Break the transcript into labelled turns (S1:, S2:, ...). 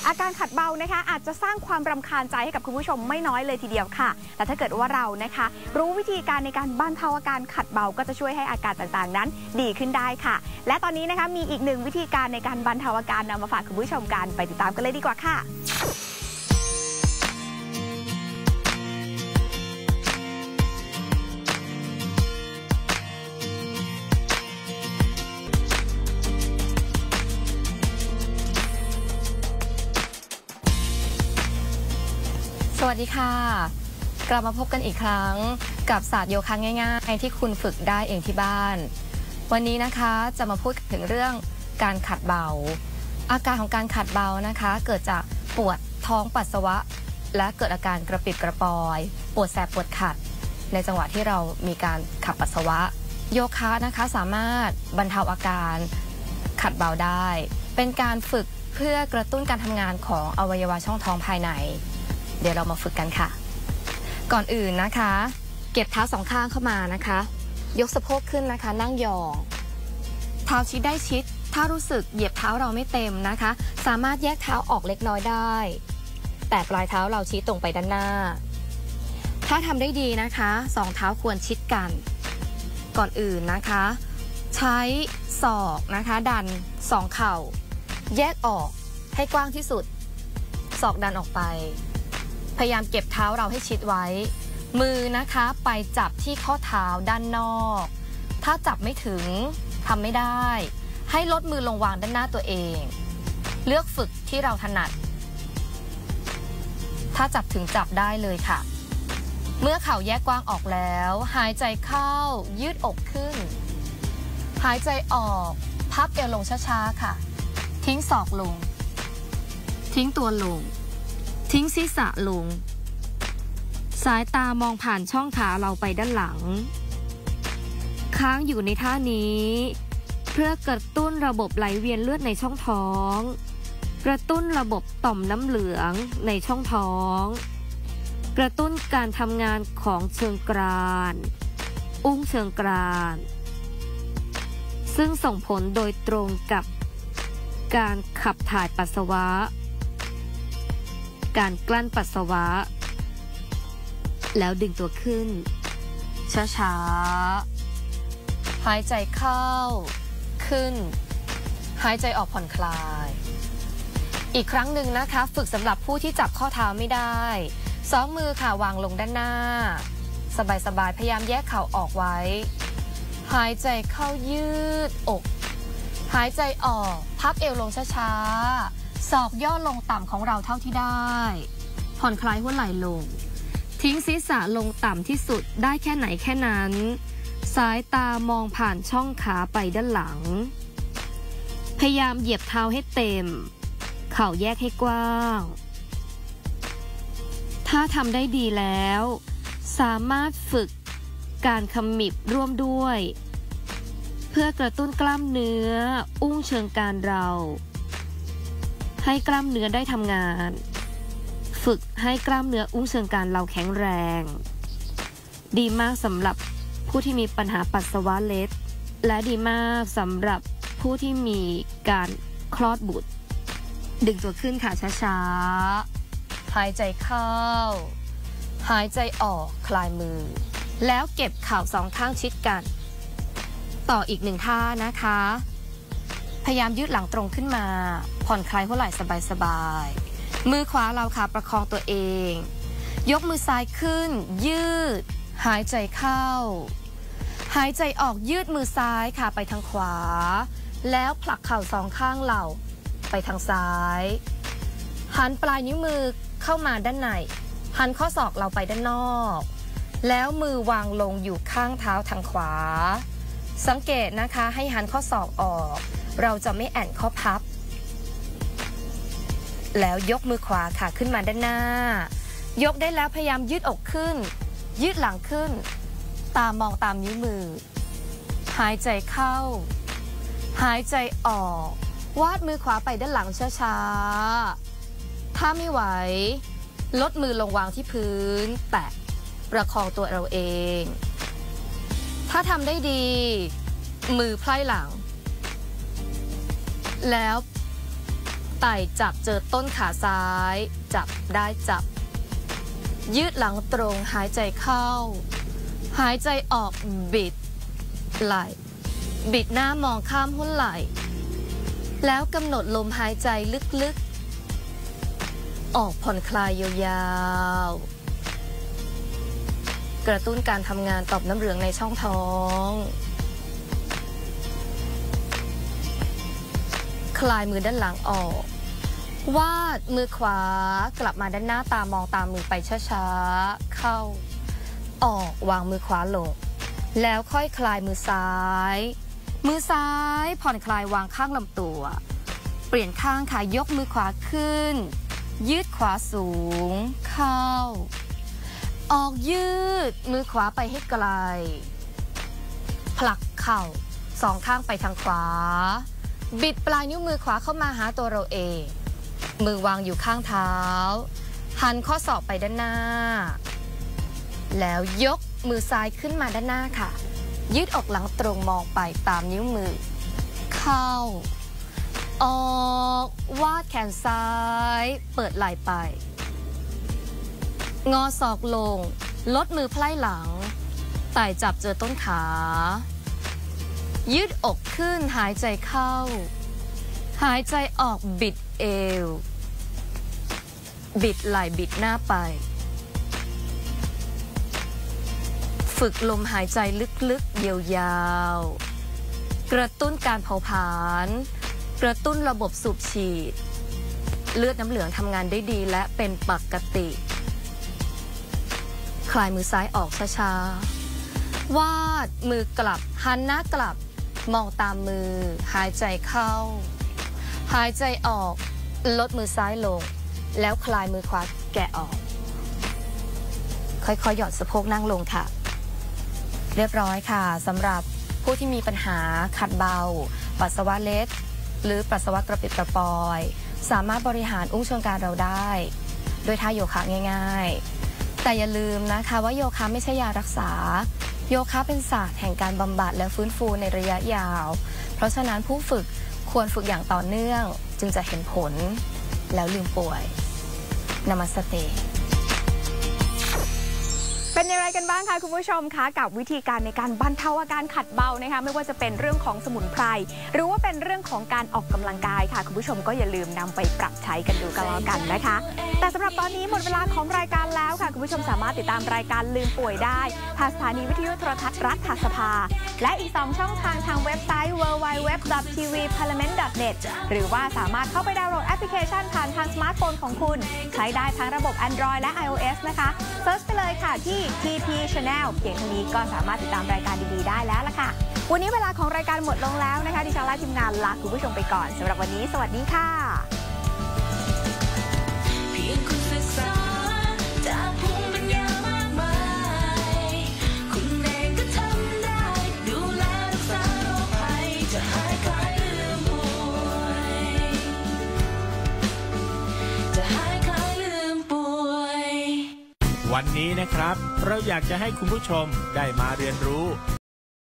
S1: อาการขัดเบานะคะอาจจะสร้างความรำคาญใจให้กับคุณผู้ชมไม่น้อยเลยทีเดียวค่ะแต่ถ้าเกิดว่าเรานะคะรู้วิธีการในการบรรเทาอาการขัดเบาก็จะช่วยให้อาการต่างๆนั้นดีขึ้นได้ค่ะและตอนนี้นะคะมีอีกหนึ่งวิธีการในการบรรเทาอาการนำมาฝากคุณผู้ชมกันไปติดตามกันเลยดีกว่าค่ะ
S2: สวัสดีค่ะกลับมาพบกันอีกครั้งกับศาสตร์โยคะง่ายๆที่คุณฝึกได้เองที่บ้านวันนี้นะคะจะมาพูดถึงเรื่องการขัดเบาอาการของการขัดเบานะคะเกิดจากปวดท้องปัสสาวะและเกิดอาการกระปิดกระปอยปวดแสบปวดขัดในจังหวะที่เรามีการขับปัสสาวะโยคะนะคะสามารถบรรเทาอาการขัดเบาได้เป็นการฝึกเพื่อกระตุ้นการทำงานของอวัยวะช่องท้องภายในเดี๋ยวเรามาฝึกกันค่ะก่อนอื่นนะคะเก็บเท้าสองข้างเข้ามานะคะยกสะโพกขึ้นนะคะนั่งยองเท้าชิดได้ชิดถ้ารู้สึกเหยียบเท้าเราไม่เต็มนะคะสามารถแยกเท้าออกเล็กน้อยได้แต่ปลายเท้าเราชี้ตรงไปด้านหน้าถ้าทำได้ดีนะคะสองเท้าควรชิดกันก่อนอื่นนะคะใช้ศอกนะคะดันสองเข่าแยกออกให้กว้างที่สุดศอกดันออกไปพยายามเก็บเท้าเราให้ชิดไว้มือนะคะไปจับที่ข้อเท้าด้านนอกถ้าจับไม่ถึงทำไม่ได้ให้ลดมือลงวางด้านหน้าตัวเองเลือกฝึกที่เราถนัดถ้าจับถึงจับได้เลยค่ะเมื่อเข่าแยกกว้างออกแล้วหายใจเข้ายืดอกขึ้นหายใจออกพับเอวลงช้าๆค่ะทิ้งศอกลงทิ้งตัวลงทิ้งศีรษะลงสายตามองผ่านช่องขาเราไปด้านหลังค้างอยู่ในท่านี้เพื่อกระตุ้นระบบไหลเวียนเลือดในช่องท้องกระตุ้นระบบต่อมน้ำเหลืองในช่องท้องกระตุ้นการทำงานของเชิงกรานอุ้งเชิงกรานซึ่งส่งผลโดยตรงกับการขับถ่ายปัสสาวะการกลั้นปัสสาวะแล้วดึงตัวขึ้นช้าๆหายใจเข้าขึ้นหายใจออกผ่อนคลายอีกครั้งหนึ่งนะคะฝึกสำหรับผู้ที่จับข้อเท้าไม่ได้สองมือค่ะวางลงด้านหน้าสบายๆพยายามแยกเข่าออกไว้หายใจเข้ายืดอกหายใจออกพับเอวลงช้าๆศอกย่อลงต่ำของเราเท่าที่ได้ผ่อนคลายหัวไหล่ลงทิ้งศีรษะลงต่ำที่สุดได้แค่ไหนแค่นั้นสายตามองผ่านช่องขาไปด้านหลังพยายามเหยียบเท้าให้เต็มเข่าแยกให้กว้างถ้าทำได้ดีแล้วสามารถฝึกการขมิบร่วมด้วยเพื่อกระตุ้นกล้ามเนื้ออุ้งเชิงกรานเราให้กล้ามเนื้อได้ทำงานฝึกให้กล้ามเนื้ออุ้งเชิงกรานเราแข็งแรงดีมากสำหรับผู้ที่มีปัญหาปัสสาวะเล็ดและดีมากสำหรับผู้ที่มีการคลอดบุตรดึงตัวขึ้นค่ะช้าๆหายใจเข้าหายใจออกคลายมือแล้วเก็บเข่าสองข้างชิดกันต่ออีกหนึ่งท่านะคะพยายามยืดหลังตรงขึ้นมาผ่อนคลายหัวไหล่สบายๆมือขวาเราค่ะประคองตัวเองยกมือซ้ายขึ้นยืดหายใจเข้าหายใจออกยืดมือซ้ายค่ะไปทางขวาแล้วผลักเข่าสองข้างเราไปทางซ้ายหันปลายนิ้วมือเข้ามาด้านในหันข้อศอกเราไปด้านนอกแล้วมือวางลงอยู่ข้างเท้าทางขวาสังเกตนะคะให้หันข้อศอกออกเราจะไม่แอนข้อพับแล้วยกมือขวาค่ะขึ้นมาด้านหน้ายกได้แล้วพยายามยืดอกขึ้นยืดหลังขึ้นตามองตามนิ้วมือหายใจเข้าหายใจออกวาดมือขวาไปด้านหลังช้าๆถ้าไม่ไหวลดมือลงวางที่พื้นแตะประคองตัวเราเองถ้าทำได้ดีมือไพร่หลังแล้วไต่จับเจอต้นขาซ้ายจับได้จับยืดหลังตรงหายใจเข้าหายใจออกบิดไหล่บิดหน้ามองข้ามหุ้นไหล่แล้วกำหนดลมหายใจลึกๆออกผ่อนคลายยาวๆกระตุ้นการทำงานต่อมน้ำเหลืองในช่องท้องคลายมือด้านหลังออกวาดมือขวากลับมาด้านหน้าตามองตามมือไปช้าๆเข้าออกวางมือขวาลงแล้วค่อยคลายมือซ้ายผ่อนคลายวางข้างลำตัวเปลี่ยนข้างค่ะยกมือขวาขึ้นยืดขวาสูงเข้าออกยืดมือขวาไปให้ไกลผลักเข่าสองข้างไปทางขวาบิดปลายนิ้วมือขวาเข้ามาหาตัวเราเองมือวางอยู่ข้างเท้าหันข้อศอกไปด้านหน้าแล้วยกมือซ้ายขึ้นมาด้านหน้าค่ะยืดออกหลังตรงมองไปตามนิ้วมือเข้าออกวาดแขนซ้ายเปิดไหล่ไปงอศอกลงลดมือไพล่หลังไต่จับเจอต้นขายืดอกขึ้นหายใจเข้าหายใจออกบิดเอวบิดไหล่บิดหน้าไปฝึกลมหายใจลึกๆยาวๆกระตุ้นการเผาผลาญกระตุ้นระบบสูบฉีดเลือดน้ำเหลืองทำงานได้ดีและเป็นปกติคลายมือซ้ายออกช้าๆวาดมือกลับหันหน้ากลับมองตามมือหายใจเข้าหายใจออกลดมือซ้ายลงแล้วคลายมือขวาแกะออกค่อยๆหย่อนสะโพกนั่งลงค่ะเรียบร้อยค่ะสำหรับผู้ที่มีปัญหาขัดเบาปัสสาวะเล็ดหรือปัสสาวะกระปิดกระปอยสามารถบริหารอุ้งเชิงกรานเราได้โดยท่าโยคะง่ายๆแต่อย่าลืมนะคะว่าโยคะไม่ใช่ยารักษาโยคะเป็นศาสตร์แห่งการบำบัดและฟื้นฟูในระยะยาวเพราะฉะนั้นผู้ฝึกควรฝึกอย่างต่อเนื่องจึงจะเห็นผลแล้วลืมป่วยนามัสเต
S1: เป็นอย่างไรกันบ้างคะคุณผู้ชมคะกับวิธีการในการบรรเทาอาการขัดเบานะคะไม่ว่าจะเป็นเรื่องของสมุนไพรหรือว่าเป็นเรื่องของการออกกำลังกายค่ะคุณผู้ชมก็อย่าลืมนำไปปรับใช้กันดูกันแล้วกันนะคะแต่สำหรับตอนนี้หมดเวลาของรายการแล้วค่ะคุณผู้ชมสามารถติดตามรายการลืมป่วยได้ทางสถานีวิทยุโทรทัศน์รัฐสภาและอีก2ช่องทางเว็บไซต์ www.tvparliament.net หรือว่าสามารถเข้าไปดาวน์โหลดแอปพลิเคชันผ่านทางสมาร์ทโฟนของคุณใช้ได้ทั้งระบบ Android และ iOS นะคะเซิร์ชไปเลยค่ะที่TP Channel เพียงเท่านี้ก็สามารถติดตามรายการดีๆได้แล้วล่ะค่ะวันนี้เวลาของรายการหมดลงแล้วนะคะดิฉันและทีมงานลาคุณผู้ชมไปก่อนสำหรับวันนี้สวัสดีค่ะ
S3: เพียงคุณศึกษาจากภูมิปัญญามากมายคุณเองก็ทำได้ดูแลรักษาโรคภัยจะหายคลายลืมป่วยจะหายคลายลืมป่วย
S4: วันนี้นะครับเราอยากจะให้คุณผู้ชมได้มาเรียนรู้